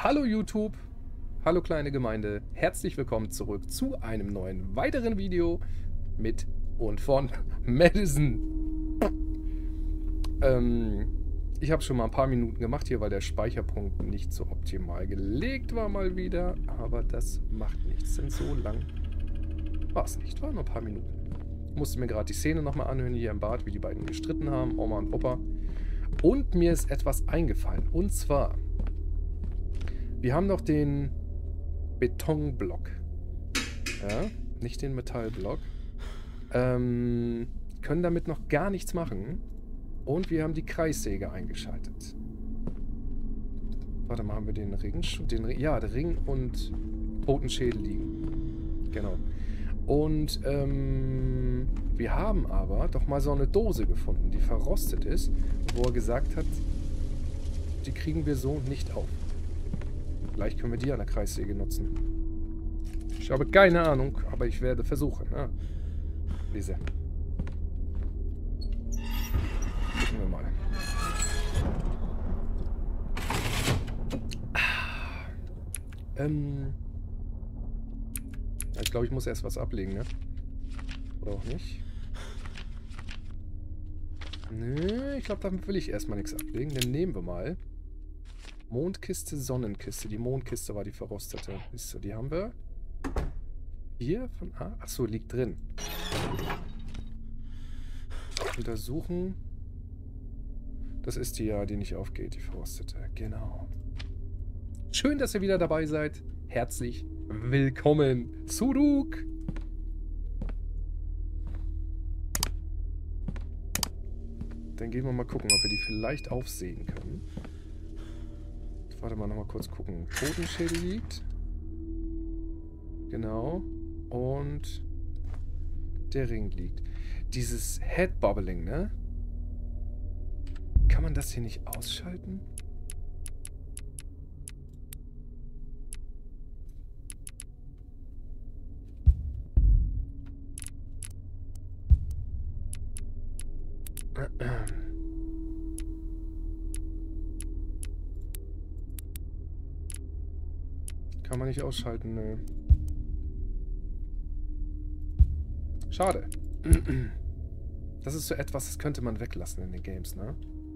Hallo YouTube, hallo kleine Gemeinde, herzlich willkommen zurück zu einem neuen weiteren Video mit und von Madison. Ich habe schon mal ein paar Minuten gemacht hier, weil der Speicherpunkt nicht so optimal gelegt war mal wieder, aber das macht nichts, denn so lang war es nicht, war nur ein paar Minuten. Musste mir gerade die Szene nochmal anhören hier im Bad, wie die beiden gestritten haben, Oma und Opa. Und mir ist etwas eingefallen, und zwar... Wir haben noch den Betonblock. Ja, nicht den Metallblock. Können damit noch gar nichts machen. Und wir haben die Kreissäge eingeschaltet. Warte mal, haben wir den Ring? Ja, der Ring und Totenschädel liegen. Genau. Und wir haben aber doch mal so eine Dose gefunden, die verrostet ist, wo er gesagt hat, die kriegen wir so nicht auf. Vielleicht können wir die an der Kreissäge nutzen. Ich habe keine Ahnung, aber ich werde versuchen. Ne? Lese. Gucken wir mal. Ich glaube, ich muss erst was ablegen, ne? Oder auch nicht? Nö, ich glaube, damit will ich erstmal nichts ablegen. Dann nehmen wir mal Mondkiste, Sonnenkiste. Die Mondkiste war die verrostete. Siehst du, die haben wir. Hier von A. Achso, liegt drin. Untersuchen. Das ist die ja, die nicht aufgeht, die verrostete. Genau. Schön, dass ihr wieder dabei seid. Herzlich willkommen zurück. Dann gehen wir mal gucken, ob wir die vielleicht aufsehen können. Warte mal, nochmal kurz gucken. Totenschädel liegt. Genau. Und der Ring liegt. Dieses Head-Bobbling, ne? Kann man das hier nicht ausschalten? Kann man nicht ausschalten, ne? Schade. Das ist so etwas, das könnte man weglassen in den Games, ne?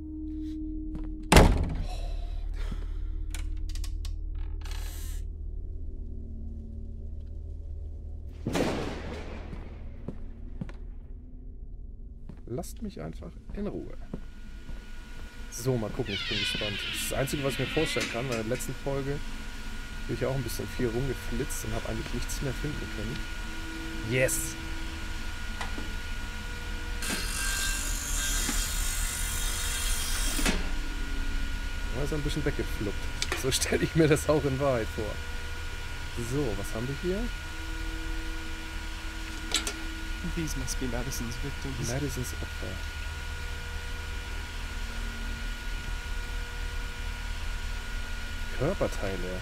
Lasst mich einfach in Ruhe. So, mal gucken, ich bin gespannt. Das ist das Einzige, was ich mir vorstellen kann, weil in der letzten Folge bin ich auch ein bisschen viel rumgeflitzt und habe eigentlich nichts mehr finden können. Yes! Er ist ein bisschen weggefluppt. So stelle ich mir das auch in Wahrheit vor. So, was haben wir hier? These must be Madison's victims. Madisons Opfer. Körperteile.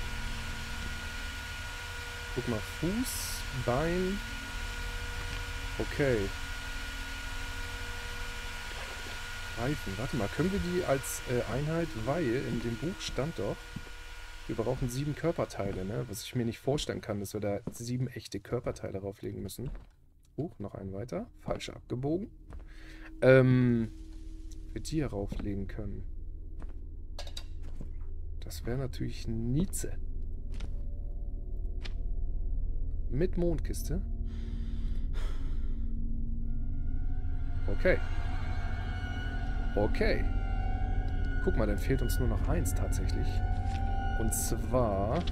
Guck mal, Fuß, Bein. Okay. Reifen. Warte mal, können wir die als Einheit, weil in dem Buch stand doch, wir brauchen 7 Körperteile, ne? Was ich mir nicht vorstellen kann, dass wir da 7 echte Körperteile drauflegen müssen. Noch einen weiter. Falsch abgebogen. Wir die hier rauflegen können. Das wäre natürlich Nietzsche. Mit Mondkiste. Okay. Okay. Guck mal, dann fehlt uns nur noch eins tatsächlich. Und zwar...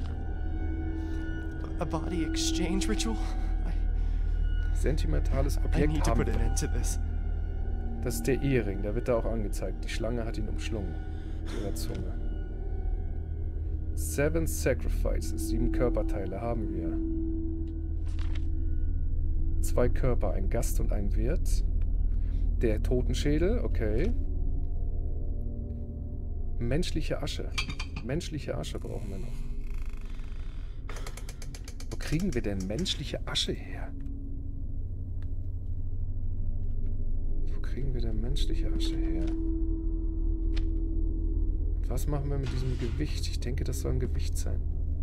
A body exchange ritual? Sentimentales I Objekt need to haben put an end to this. Das ist der Ehering, da wird da auch angezeigt. Die Schlange hat ihn umschlungen. Mit ihrer Zunge. 7 Sacrifices. 7 Körperteile haben wir. 2 Körper, ein Gast und ein Wirt. Der Totenschädel, okay. Menschliche Asche. Menschliche Asche brauchen wir noch. Wo kriegen wir denn menschliche Asche her? Wo kriegen wir denn menschliche Asche her? Und was machen wir mit diesem Gewicht? Ich denke, das soll ein Gewicht sein.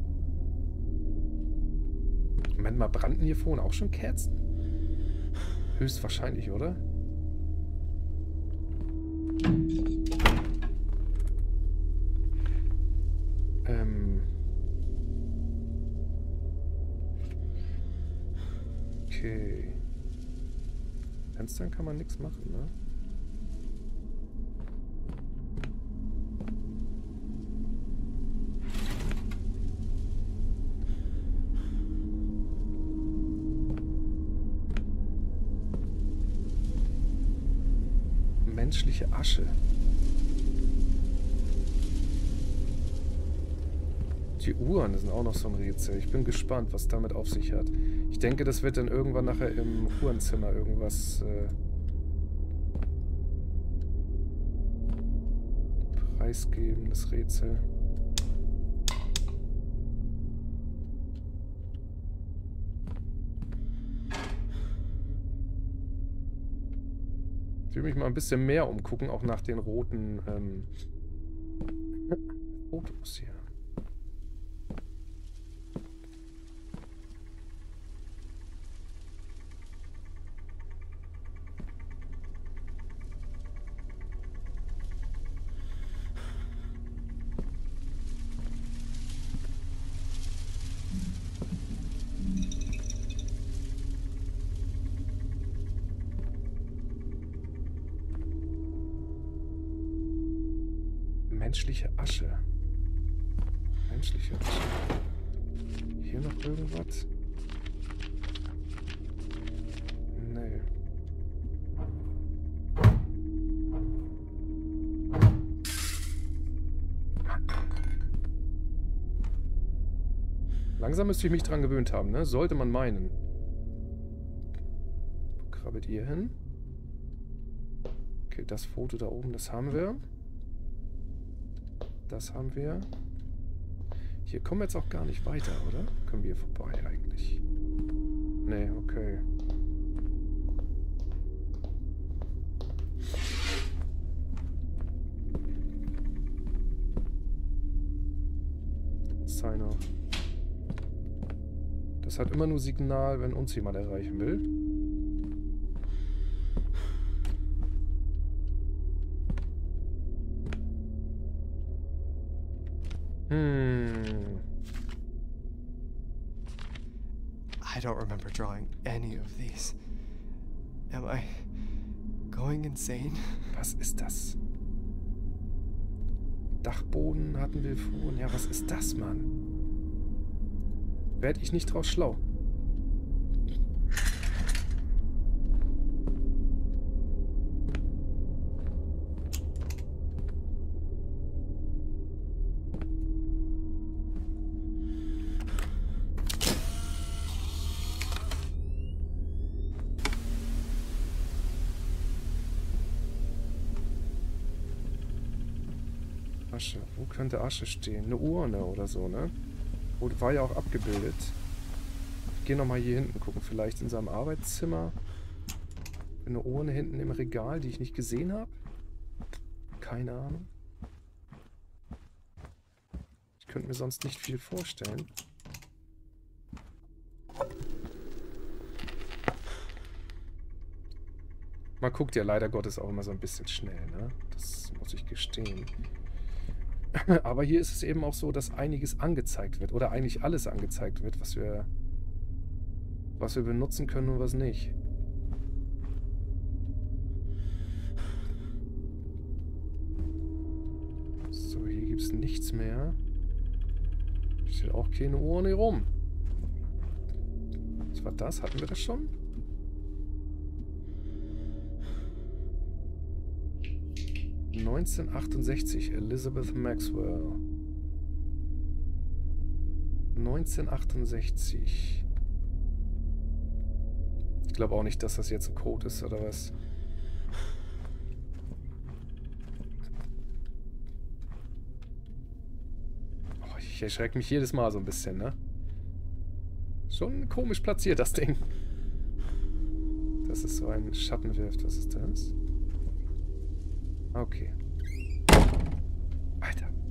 Moment mal, brannten hier vorhin auch schon Kerzen? Höchstwahrscheinlich, oder? Okay. Fenstern kann man nichts machen, ne? Menschliche Asche. Die Uhren sind auch noch so ein Rätsel. Ich bin gespannt, was damit auf sich hat. Ich denke, das wird dann irgendwann nachher im Uhrenzimmer irgendwas preisgeben, das Rätsel. Ich will mich mal ein bisschen mehr umgucken, auch nach den roten Fotos hier. Menschliche Asche. Menschliche Asche. Hier noch irgendwas? Nee. Langsam müsste ich mich dran gewöhnt haben, ne? Sollte man meinen. Wo krabbelt ihr hin? Okay, das Foto da oben, das haben wir. Das haben wir. Hier kommen wir jetzt auch gar nicht weiter, oder? Können wir hier vorbei eigentlich? Nee, okay. Signer. Das hat immer nur Signal, wenn uns jemand erreichen will. I don't remember drawing any of these. Am I going insane? Was ist das? Dachboden hatten wir vorhin. Ja, was ist das, Mann? Werd ich nicht draus schlau. Asche. Wo könnte Asche stehen? Eine Urne oder so, ne? War ja auch abgebildet. Ich gehe nochmal hier hinten gucken. Vielleicht in seinem Arbeitszimmer. Eine Urne hinten im Regal, die ich nicht gesehen habe. Keine Ahnung. Ich könnte mir sonst nicht viel vorstellen. Man guckt ja leider Gottes auch immer so ein bisschen schnell, ne? Das muss ich gestehen. Aber hier ist es eben auch so, dass einiges angezeigt wird. Oder eigentlich alles angezeigt wird, was wir benutzen können und was nicht. So, hier gibt es nichts mehr. Steht auch keine Urne rum. Was war das? Hatten wir das schon? (1968) Elizabeth Maxwell. 1968. Ich glaube auch nicht, dass das jetzt ein Code ist, oder was? Oh, ich erschrecke mich jedes Mal so ein bisschen, ne? Schon komisch platziert, das Ding. Das ist so ein Schatten wirft. Was ist das? Okay. Alter.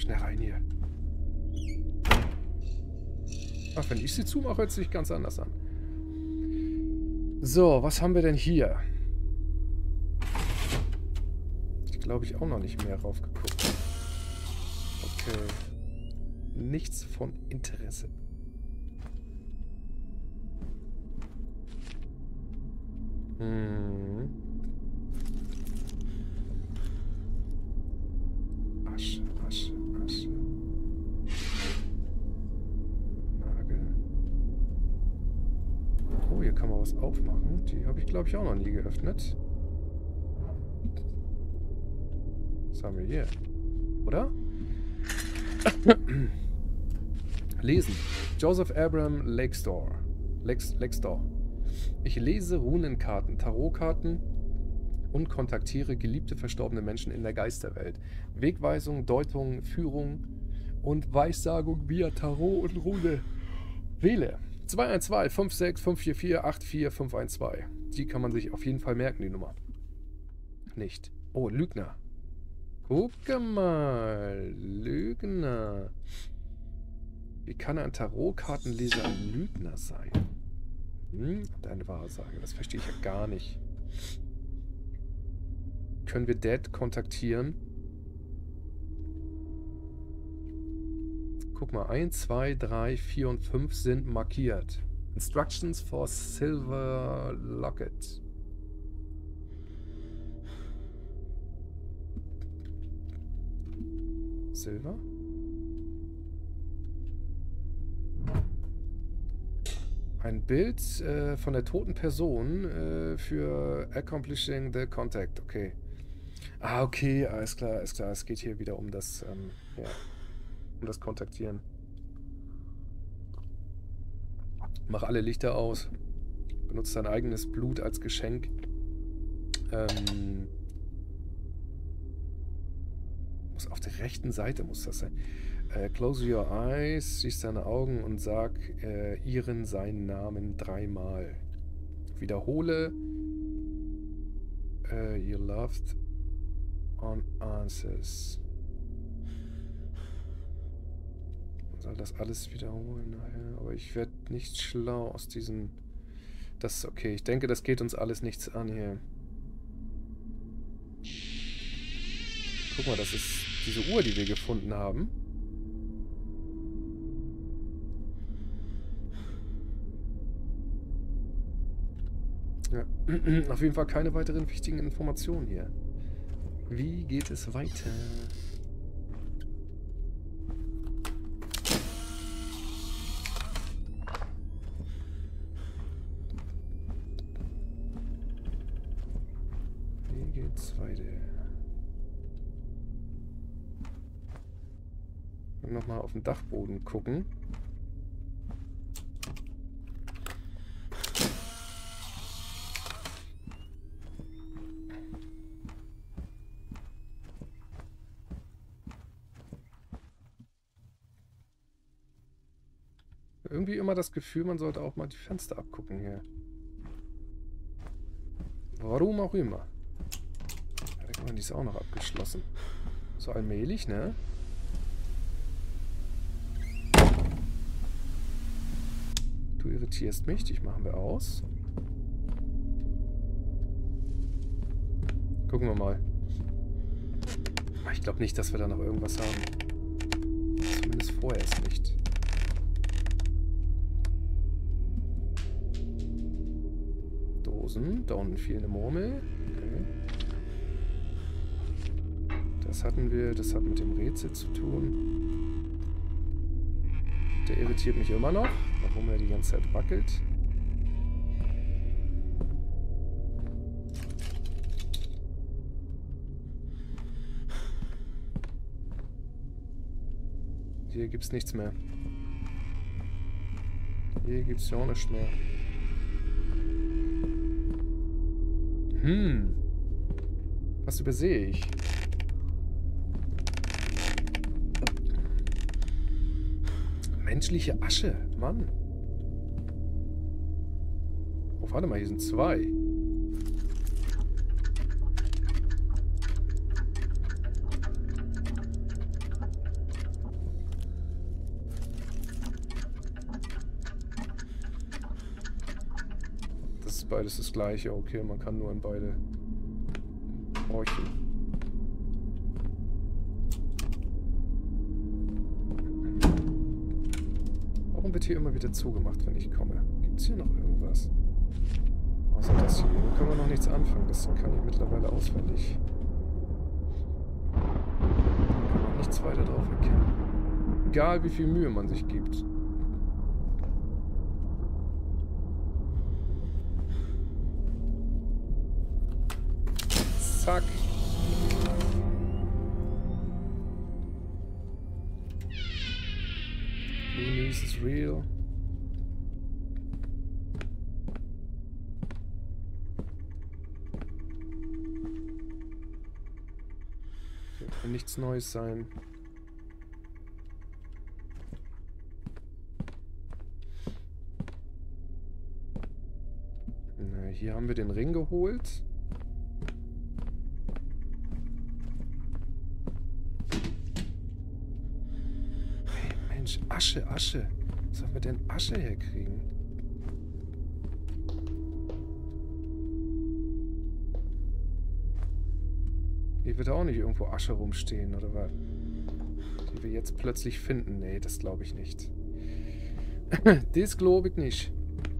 Schnell rein hier. Ach, wenn ich sie zumache, hört es sich ganz anders an. So, was haben wir denn hier? Ich glaube, ich auch noch nicht mehr raufgeguckt. Okay. Nichts von Interesse. Asche, Asche, Asche. Nagel. Oh, hier kann man was aufmachen. Die habe ich, glaube ich, auch noch nie geöffnet. Was haben wir hier? Oder? Lesen. Joseph Abram Lakestor. Ich lese Runenkarten, Tarotkarten und kontaktiere geliebte verstorbene Menschen in der Geisterwelt. Wegweisung, Deutung, Führung und Weissagung via Tarot und Rune. Wähle 212 56 544 84512. Die kann man sich auf jeden Fall merken, die Nummer. Nicht. Oh, Lügner. Gucke mal. Lügner. Wie kann ein Tarotkartenleser ein Lügner sein? Deine Wahrsage, das verstehe ich ja gar nicht. Können wir Dad kontaktieren? Guck mal, 1, 2, 3, 4 und 5 sind markiert. Instructions for Silver Locket. Silver? Ein Bild von der toten Person für Accomplishing the Contact. Okay. Ah, okay, alles klar, alles klar. Es geht hier wieder um das, ja, um das Kontaktieren. Mach alle Lichter aus. Benutze dein eigenes Blut als Geschenk. Muss auf der rechten Seite muss das sein. Close your eyes, schließ deine Augen und sag ihren seinen Namen 3-mal. Wiederhole you loved on answers. Man soll das alles wiederholen nachher, aber ich werde nicht schlau aus diesen... Das ist okay, ich denke, das geht uns alles nichts an hier. Guck mal, das ist diese Uhr, die wir gefunden haben. Ja, auf jeden Fall keine weiteren wichtigen Informationen hier. Wie geht es weiter? Wie geht's weiter? Nochmal auf den Dachboden gucken. Irgendwie immer das Gefühl, man sollte auch mal die Fenster abgucken hier. Warum auch immer. Ja, da kann man, die ist auch noch abgeschlossen. So allmählich, ne? Du irritierst mich, dich machen wir aus. Gucken wir mal. Ich glaube nicht, dass wir da noch irgendwas haben. Zumindest vorerst nicht. Dosen. Da unten fiel eine Murmel. Okay. Das hatten wir. Das hat mit dem Rätsel zu tun. Der irritiert mich immer noch. Warum er die ganze Zeit wackelt. Hier gibt's nichts mehr. Hier gibt's ja auch nichts mehr. Was übersehe ich? Menschliche Asche, Mann. Oh, warte mal, hier sind 2. beides das gleiche. Okay, man kann nur in beide horchen. Warum wird hier immer wieder zugemacht, wenn ich komme? Gibt es hier noch irgendwas? Außer das hier. Da können wir noch nichts anfangen. Das kann ich mittlerweile auswendig. Da kann man nichts weiter drauf erkennen. Egal wie viel Mühe man sich gibt. Zack. Blue news is real. Hier kann nichts Neues sein. Na, hier haben wir den Ring geholt. Asche, Asche. Wo sollen wir denn Asche herkriegen? Hier wird auch nicht irgendwo Asche rumstehen, oder was? Die wir jetzt plötzlich finden. Nee, das glaube ich nicht. Das glaube ich nicht.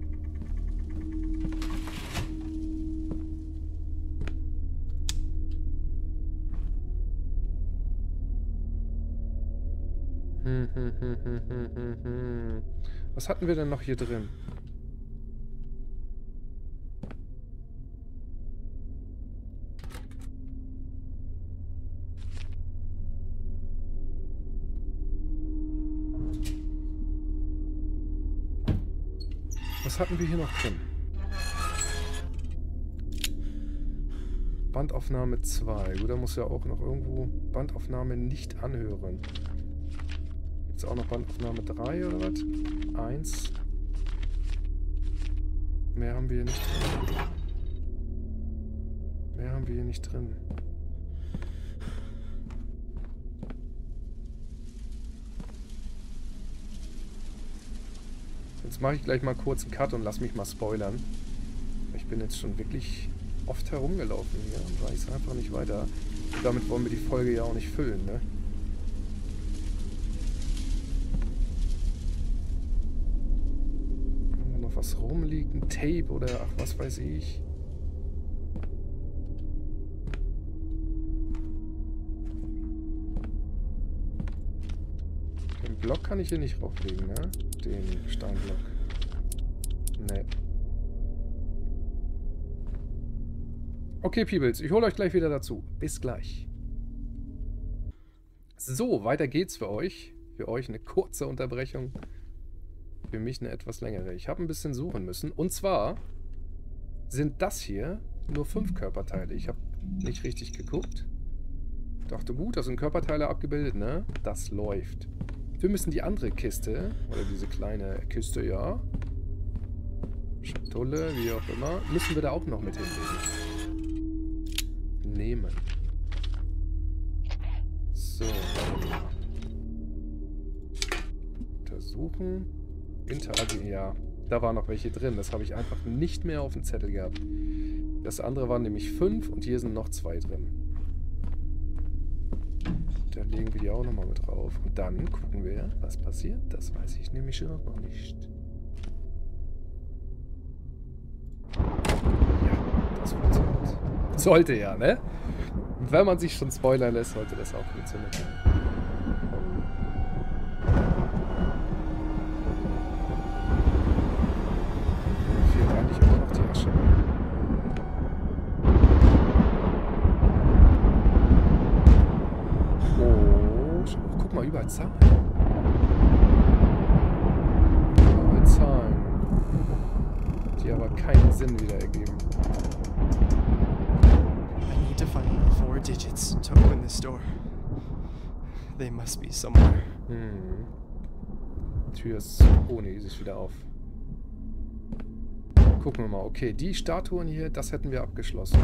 Was hatten wir denn noch hier drin? Was hatten wir hier noch drin? Bandaufnahme 2. Gut, da muss ja auch noch irgendwo Bandaufnahme nicht anhören. Gibt es auch noch Bandaufnahme 3 oder was? 1. Mehr haben wir hier nicht drin. Mehr haben wir hier nicht drin. Jetzt mache ich gleich mal kurz einen Cut und lass mich mal spoilern. Ich bin jetzt schon wirklich oft herumgelaufen hier und weiß einfach nicht weiter. Und damit wollen wir die Folge ja auch nicht füllen, ne? Haben wir noch was rumliegt? Ein Tape oder ach, was weiß ich. Den Block kann ich hier nicht rauflegen, ne? Den Steinblock. Ne. Okay, Peebles, ich hole euch gleich wieder dazu. Bis gleich. So, weiter geht's für euch. Für euch eine kurze Unterbrechung. Für mich eine etwas längere. Ich habe ein bisschen suchen müssen. Und zwar sind das hier nur 5 Körperteile. Ich habe nicht richtig geguckt. Dachte, gut, da sind Körperteile abgebildet, ne? Das läuft. Wir müssen die andere Kiste, oder diese kleine Kiste, ja. Schatulle, wie auch immer, müssen wir da auch noch mit hinlegen. Nehmen. So, warte mal. Untersuchen. Interagieren, ja. Da waren noch welche drin. Das habe ich einfach nicht mehr auf dem Zettel gehabt. Das andere waren nämlich 5 und hier sind noch 2 drin. Dann legen wir die auch nochmal mit drauf. Und dann gucken wir, was passiert. Das weiß ich nämlich schon noch nicht. Ja, das funktioniert. Sollte ja, ne? Wenn man sich schon spoilern lässt, sollte das auch funktionieren. Mir fehlt eigentlich immer noch die Asche. Guck mal, überall Zahlen. Überall Zahlen. Die aber keinen Sinn wieder ergeben. I need to find 4 digits to open this door. They must be somewhere. Die Tür ist... Oh ne, sie ist wieder auf. Gucken wir mal. Okay, die Statuen hier, das hätten wir abgeschlossen.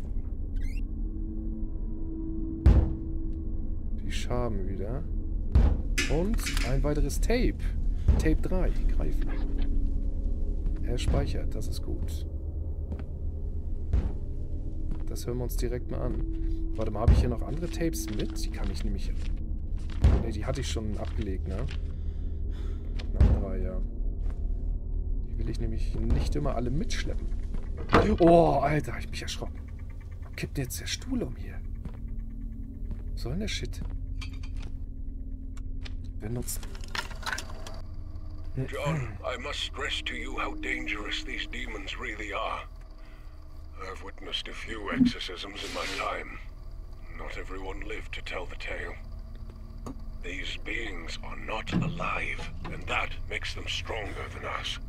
Die Schaben wieder. Und ein weiteres Tape. Tape 3. Greifen. Er speichert, das ist gut. das hören wir uns direkt mal an. Warte mal, habe ich hier noch andere Tapes mit? Die kann ich nämlich... Ne, die hatte ich schon abgelegt, ne? Na, 3, ja. Die will ich nämlich nicht immer alle mitschleppen. Oh, Alter, hab ich mich erschrocken. Kippt jetzt der Stuhl um hier? Was soll denn der Shit? Benutzen. John, I must stress to you how dangerous these demons really are. I've witnessed a few exorcisms in my time. Not everyone lived to tell the tale. These beings are not alive, and that makes them stronger than us.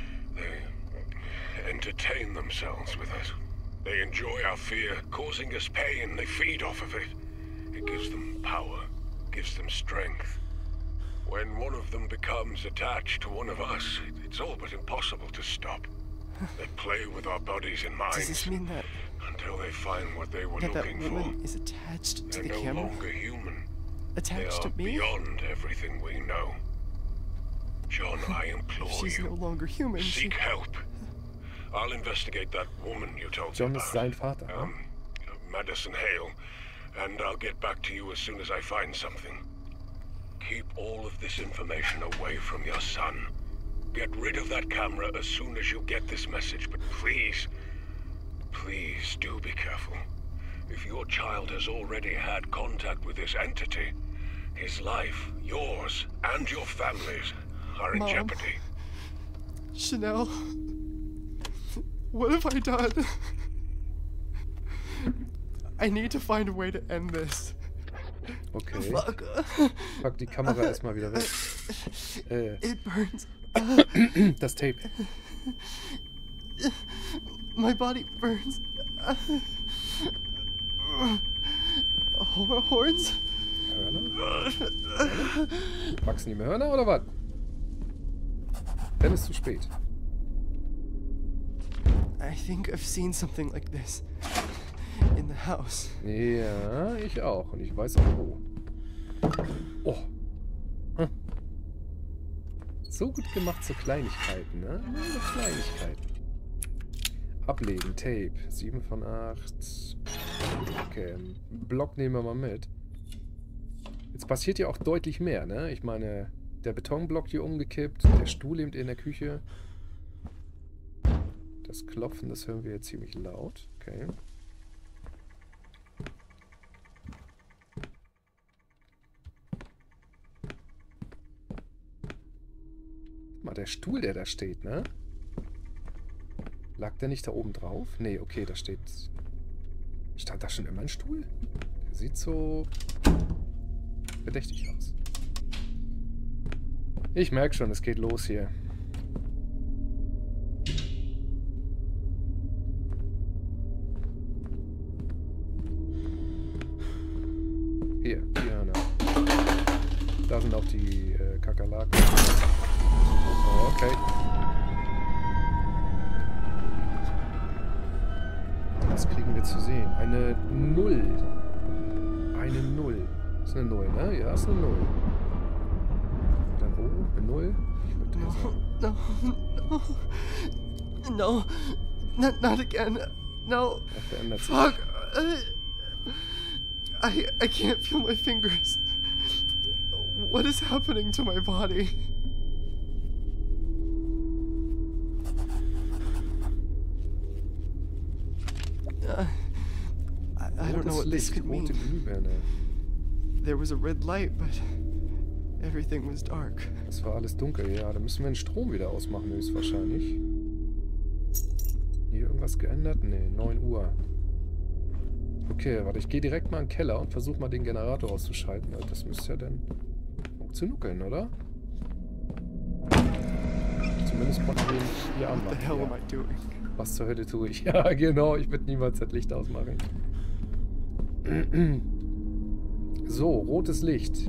They entertain themselves with us. They enjoy our fear, causing us pain. They feed off of it. It gives them power, gives them strength. When one of them becomes attached to one of us, it's all but impossible to stop. They play with our bodies and minds. Does this mean that until they find what they were that looking woman for? is attached to They're the no camera? longer human. Attached They to are me? beyond everything we know. John, I implore She's you, no longer human. She... seek help. I'll investigate that woman you told John me ist about. sein Vater, ne? Madison Hale, and I'll get back to you as soon as I find something. Keep all of this information away from your son. Get rid of that camera as soon as you get this message, but please, please do be careful. If your child has already had contact with this entity, his life, yours, and your family's are in Mom. jeopardy. Chanel, what have I done? I need to find a way to end this. Okay. Fuck. Pack die Kamera erstmal wieder weg. It burns. Das Tape. My body burns. Horns? Hörner? Wachsen die mehr Hörner oder was? Dann ist zu spät. I think I've seen something like this in the house. Ja, ich auch. Und ich weiß auch wo. Oh. Hm. So gut gemacht zu Kleinigkeiten, ne? Nur Kleinigkeiten. Ablegen, Tape. 7 von 8. Okay, Block nehmen wir mal mit. Jetzt passiert ja auch deutlich mehr, ne? Ich meine, der Betonblock hier umgekippt, der Stuhl eben in der Küche. Das Klopfen, das hören wir jetzt ziemlich laut. Okay. Mal der Stuhl, der da steht, ne? Lag der nicht da oben drauf? Nee, okay, da steht... Stand da schon immer ein Stuhl? Der sieht so... verdächtig aus. Ich merke schon, es geht los hier. Hier, die Hörner. Da sind auch die Kakerlaken. Oh, okay. Was kriegen wir zu sehen? Eine 0. Eine 0. Ist eine 0, ne? Ja, ist eine 0. Dann O, eine 0. Ich würde eher sagen. No. Not again. No. Das verändert sich. Fuck. I can't feel my fingers. What is happening to my body? I don't know what this could mean. Rote Glühbirne. There was a red light, but everything was dark. Das war alles dunkel, ja. Da müssen wir den Strom wieder ausmachen, höchstwahrscheinlich. Hier irgendwas geändert? Ne, 9 Uhr. Okay, warte, ich gehe direkt mal in den Keller und versuche mal den Generator auszuschalten. Das müsste ja dann funktionieren, oder? Zumindest konnten wir ihn hier What the hell anmachen. am I doing? Was zur Hölle tue ich? Ja, genau, ich würde niemals das Licht ausmachen. So, rotes Licht.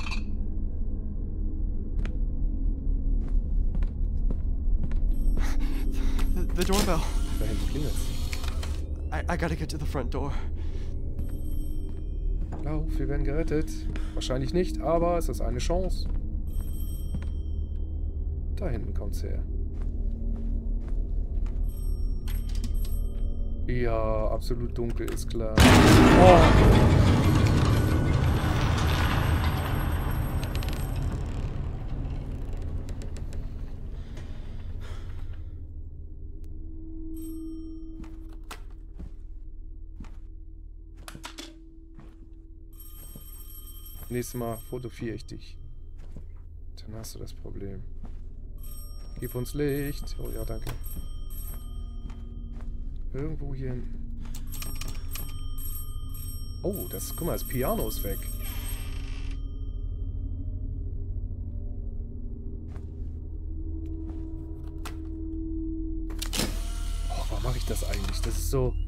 The doorbell. Da hinten klingelt's. I gotta get to the front door. Lauf, wir werden gerettet. Wahrscheinlich nicht, aber es ist eine Chance. Da hinten kommt's her. Ja, absolut dunkel, ist klar. Oh. Nächstes Mal fotografiere ich dich. Dann hast du das Problem. Gib uns Licht. Oh ja, danke. Irgendwo hier hin. Oh, das, guck mal, das Piano ist weg. Oh, warum mache ich das eigentlich? Das ist so...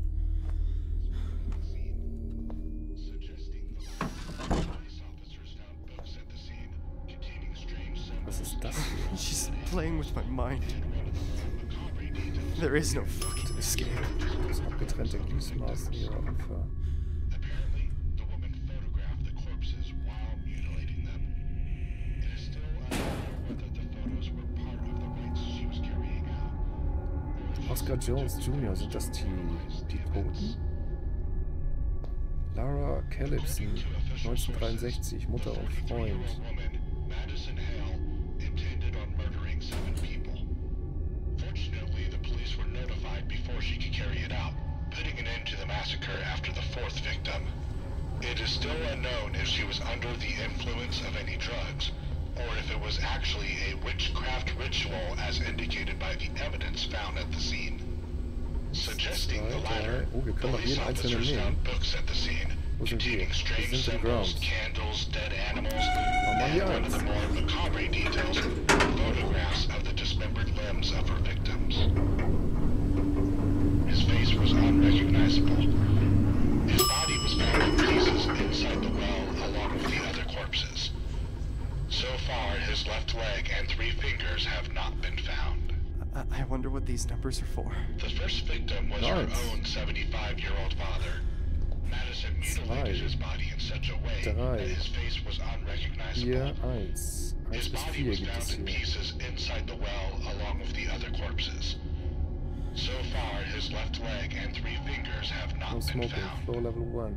Was ist das hier? She's playing with my mind. There is no fucking escape. Das abgetrennte Gliedmaßen ihrer Opfer. Oscar Jones Jr., sind das die Toten? Lara Calypson, 1963, Mutter und Freund. Madison Hale intended on murdering 7 people. Fortunately, the police were notified before she could carry it out, putting an end to the massacre after the 4th victim. It is still unknown if she was under the influence of any drugs, or if it was actually a witchcraft ritual as indicated by the evidence found at the scene. Suggesting the latter, police officers found books at the scene, containing strange symbols, candles, dead animals, and one of the more macabre details, photographs of the dismembered limbs of her victims. His face was unrecognizable. His body was found in pieces inside the well along with the other corpses. So far, his left leg and 3 fingers have not been found. I wonder what these numbers are for. The first victim was her own 75-year-old father. Madison mutilated his body in such a way that his face was unrecognizable. 1 His bis body 4 was gibt es found in hier. pieces inside the well along with the other corpses. So far, his left leg and 3 fingers have No not been smoking, found. floor level 1.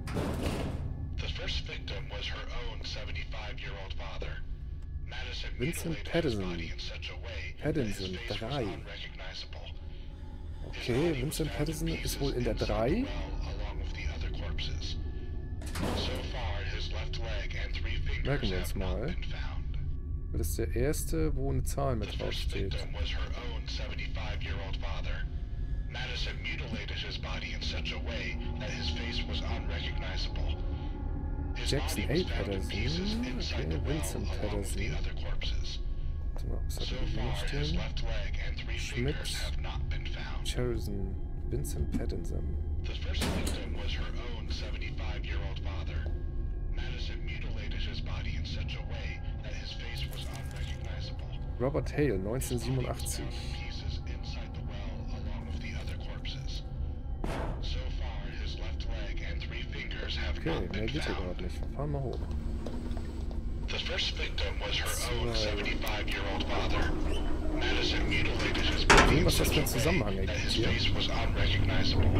The first victim was her own 75-year-old father. Madison Vincent mutilated his Patterson. body in such a way that his Pattinson, face was 3. unrecognizable. His Okay, body was Vincent found in Patterson ist pieces wohl in der inside the 3. well along with the other corpses. So far, his left leg and 3 fingers Merken wir uns have not mal. been found. Das ist der erste, wo eine Zahl mit The drauf first steht. victim was her own 75-year-old father. Madison mutilated his body in such a way that his face was unrecognizable. His Jackson body A. was found in pieces Patterson. inside Okay, the well Vincent along with the Patterson. other corpses. Warte mal, was hat So er hier far, his stehen? left leg and 3 Schmidt. fingers have not been found. Cherison, Vincent Pattinson. The first victim was her own 75-year-old father. Madison mutilated his body in such a way that his face was unrecognizable. Robert Hale, His body was 1987. found in pieces inside the well along with the other corpses. So far, his left leg and 3 fingers have Okay, not mehr been geht hier gerade found. nicht. Wir fahren mal hoch. The first victim was her own So. 75-year-old father. Madison mutilated his body Sehen, in was das such für a ein Zusammenhang way that ergibt his hier. face was unrecognizable.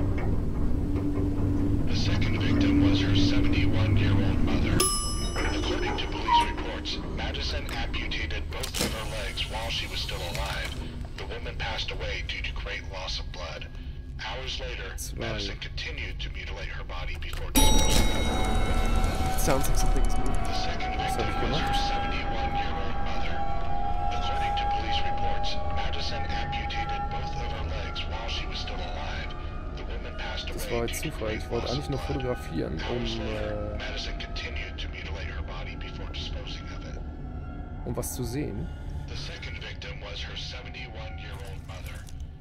The second victim was her 71-year-old mother. According to police reports, Madison amputated both of her legs while she was still alive. The woman passed away due to great loss of blood. Hours later, Madison continued to mutilate her body before disposing of her. It sounds like something is moving. The second victim was her 71-year-old mother. According to police reports, Madison amputated both of her legs while she was still alive. The woman passed Das away war due jetzt to Zufall. great Ich wollte loss eigentlich of nur blood. fotografieren, Hours later, Madison continued to mutilate her body before disposing of it. um was zu sehen. The second victim was her 71-year-old mother.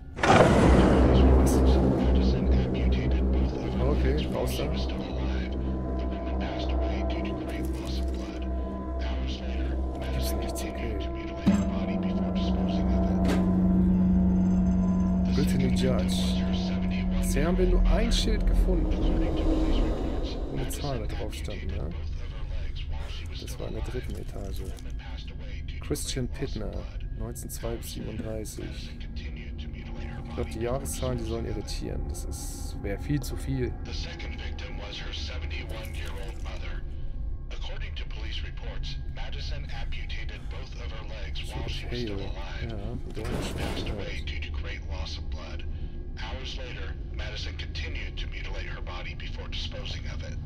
Madison amputated both of her Okay, legs while raus she da. was still alive. The woman passed away due to great loss of blood. Hours later, Madison nichts, continued okay. to mutilate her body before disposing of it. The Brittany second victim Judge. was her 71-year-old Sie haben wir nur ein Schild gefunden, According to police reports, wo eine Zahl mit Madison drauf stand, amputated ja? both of her legs while she was Das still war in der alive. 3. Etage. The woman passed away due to Christian great loss of Pittner, blood. 1937. Madison continued to mutilate her body glaube, die Jahreszahlen, die sollen irritieren. Das wäre viel zu viel. The second victim was her 71-year-old mother. According to police reports, Madison amputated both of her legs while she was still alive. Ja, Passed away due to great loss of blood. Hours later, Madison continued to mutilate her body before disposing of it.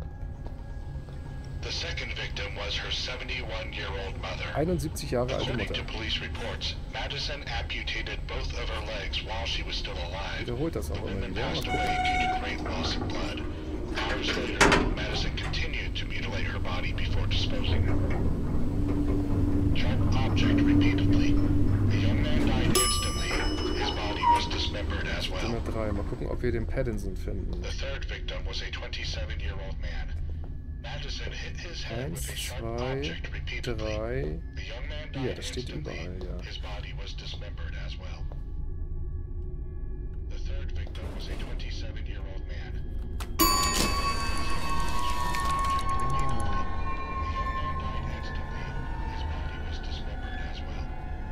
The second victim was her 71-year-old mother. 71 Jahre alte According Mutter. to police reports, Madison amputated both of her legs while she was still alive. Wiederholt das aber And immer then wieder. passed Mal away gucken. due to great loss of blood. Hours later, Madison continued to mutilate her body before disposing of it. Sharp object repeatedly. The young man died instantly. His body was dismembered as well. 103. Mal gucken, ob wir den Pattinson finden. The third victim was a 27-year-old man. Madison hit his head 1, with a sharp 2, object repeatedly. 3. The young man Ja, died das steht instantly. überall, ja. His body was dismembered as well. The third victim was a 27-year-old man. The young man died instantly. His body was dismembered as well.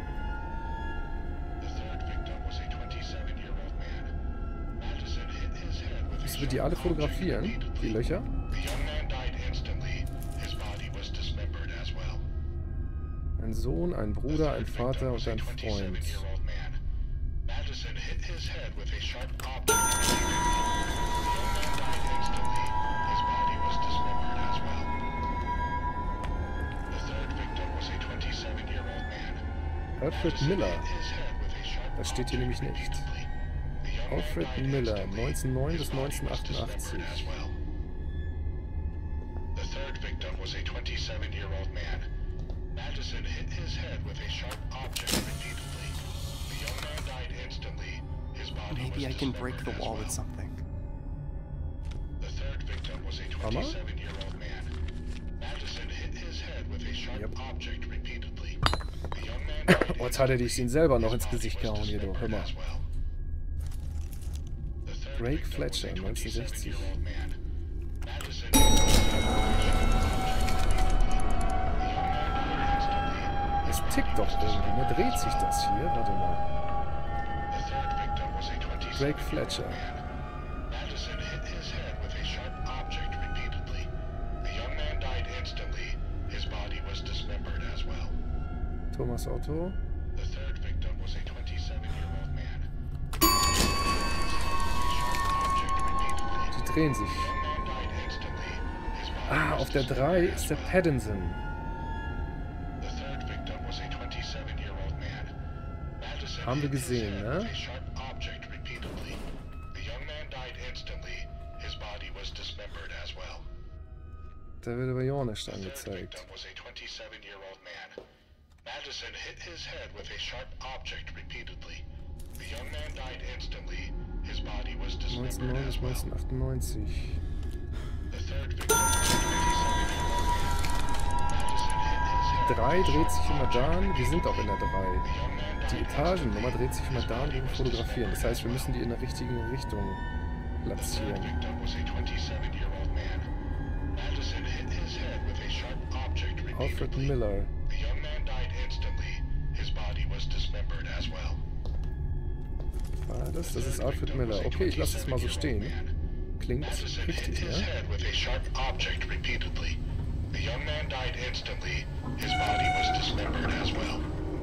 The third victim was a 27-year-old man. Madison hit his head with a Müssen wir die alle sharp object fotografieren? repeatedly. Die Löcher? The young man died instantly. His body was dismembered as well. Ein Sohn, ein Bruder, ein Vater und ein Freund. Madison hit his head with a sharp object. The young man died instantly. His body was dismembered as well. The third victim was a 27-year-old man. Alfred Miller. Hit his head with a sharp Das steht hier nämlich nicht. repeatedly. The young man Alfred died Miller, instantly. 1909 bis His body was dismembered 1988. as well. The third victim was a 27-year-old man. Madison hit his head with a sharp object repeatedly. The young man died instantly. His body Maybe I was can break the dismembered as wall with well. something. The third victim was a Hammer? 27-year-old man. Madison hit his head with a sharp Yep. object repeatedly. The young man died Oh, jetzt hat er dich ihn selber noch ins His body Gesicht was gehauen hier, du. Hör dismembered mal. as well. The third Drake victim was a Fletcher, 1960. 27-year-old man. Madison hit his head with a sharp object repeatedly. The young man died instantly. Es tickt doch irgendwie, ne? Dreht sich das hier? Warte mal. The third victim was a 27-year-old Drake Fletcher. man. Madison hit his head with a sharp object repeatedly. The young man died instantly. His body was dismembered as well. Thomas Otto. The third victim was a 27-year-old man. Die drehen sich. The young man died instantly. His body Ah, was auf der dismembered 3 as ist der well. Pattinson. The third victim was a 27-year-old man. Madison Haben wir hit his gesehen, head ne? with a sharp object repeatedly. The young man died instantly. His body was dismembered as well. Da wird aber ja nicht The third angezeigt. victim was a 27-year-old man. Madison hit his head with a sharp object repeatedly. The young man died instantly. His body was dismembered 1909 bis as well. 1998. The third victim was a 27-year-old man. Madison hit his head 3 dreht sich immer da an, wir sind auch in der 3. The young man Die died Etagennummer dreht sich immer da an wegen Fotografieren. Das heißt, wir müssen die in der richtigen Richtung The third platzieren. victim was a 27-year-old man. Madison hit his head with a sharp object Alfred repeatedly. Miller. The young man died instantly. His body was dismembered as well. War das? Das ist Alfred Miller. Okay, ich lasse es mal so stehen. Klingt Madison hit richtig, his ne? head with a sharp object repeatedly. The young man died instantly. His body was dismembered as well.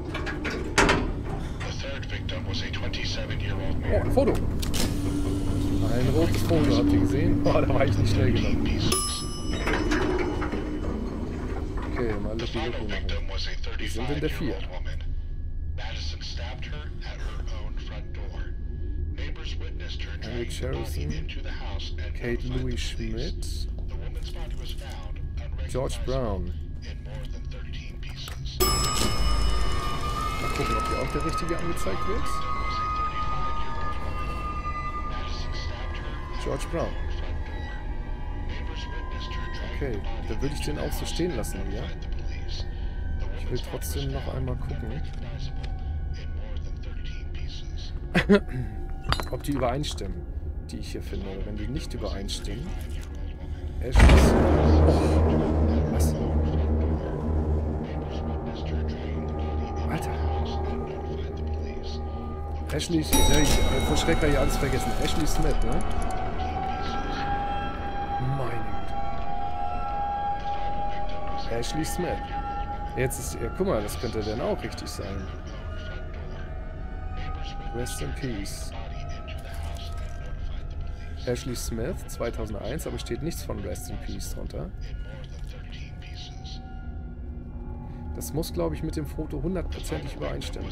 The third victim was a 27-year-old Oh, man. ein Foto! Ein rotes Foto, habt ihr gesehen? Oh, da war ich nicht schnell genug. Pieces. Okay, mal The Looky final Looky machen. victim was a Wir sind in der 4. 35-year-old woman. Madison stabbed her at her own front door. Neighbors witnessed her Henry dragging the body Cherison, into the house and Kate notified Louis the police. Schmidt, The woman's body was found George Brown. in more than 13 pieces. Mal gucken, ob hier auch der richtige angezeigt wird. Was a 35-year-old woman. Madison stabbed her at George her Brown. own front door. Neighbors witnessed her Okay, dragging the body dann würde ich into den the auch so house stehen and lassen hier. notified the police. The Ich will woman's body trotzdem was noch found einmal gucken, unrecognizable in more than 13 pieces. ob die übereinstimmen, die ich hier finde. Oder wenn die nicht übereinstimmen. Ashes. Oh, was? Alter. Ashley, vor Schreck habe ich alles vergessen. Ashley Smith, ne? Meine Güte. Ashley Smith. Jetzt ist, ja, guck mal, das könnte dann auch richtig sein. Rest in Peace. Ashley Smith, 2001, aber steht nichts von Rest in Peace drunter. Das muss, glaube ich, mit dem Foto hundertprozentig übereinstimmen.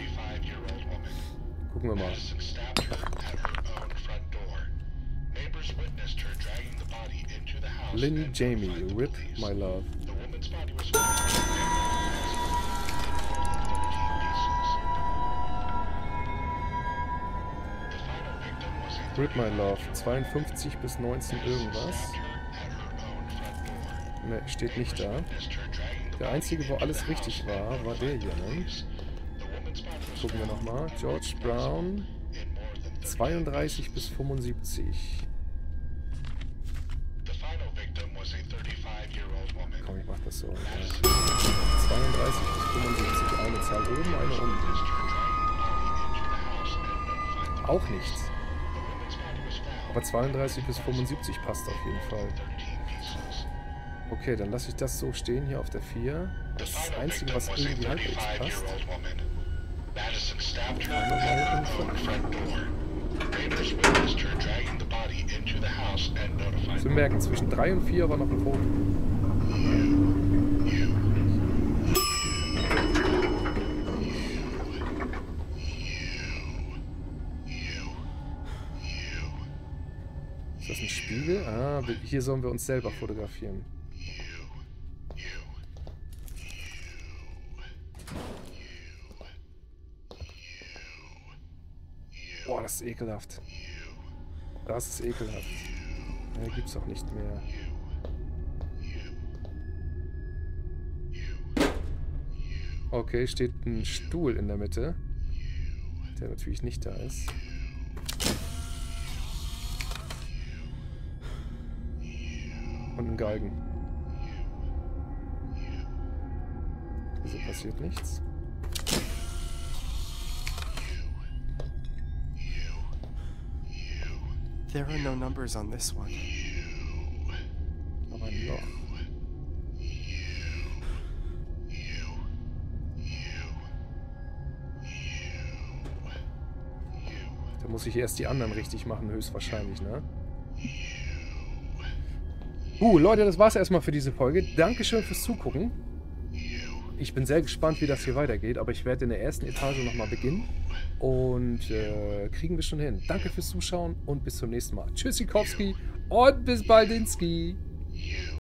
Gucken wir mal. Lynn Jamie, RIP My Love. RIP My Love, 52 bis 19 irgendwas. Ne, steht nicht da. Der einzige, wo alles richtig war, war der hier, ne? Gucken wir nochmal. George Brown, 32 bis 75. Komm, ich mach das so. 32 bis 75. Eine Zahl oben, eine unten. Auch nichts. Aber 32 bis 75 passt auf jeden Fall. Okay, dann lasse ich das so stehen hier auf der 4. Das ist das Einzige, was irgendwie halbwegs passt. Sie merken, zwischen 3 und 4 war noch ein Foto. Ist das ein Spiegel? Ah, hier sollen wir uns selber fotografieren. Boah, das ist ekelhaft. Das ist ekelhaft. Ja, gibt's doch nicht mehr. Okay, steht ein Stuhl in der Mitte, der natürlich nicht da ist. Und ein Galgen. Wieso passiert nichts? There are no numbers on this one. Aber ein Loch. Da muss ich erst die anderen richtig machen, höchstwahrscheinlich, ne? Leute, das war's erstmal für diese Folge. Dankeschön fürs Zugucken. Ich bin sehr gespannt, wie das hier weitergeht, aber ich werde in der ersten Etage nochmal beginnen. Und kriegen wir schon hin. Danke fürs Zuschauen und bis zum nächsten Mal. Tschüssikowski und bis baldinski.